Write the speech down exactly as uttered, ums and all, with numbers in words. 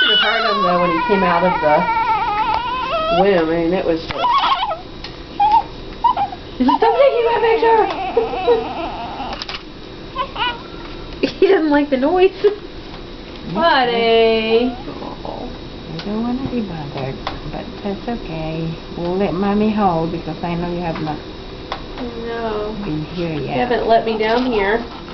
should have heard him though when he came out of the womb. I mean, it was just... He said, "Stop taking my picture!" He doesn't like the noise. Buddy. Oh. I don't want to be bothered, but that's okay. We'll let Mommy hold because I know you have not I know. been here yet. You haven't let me down here.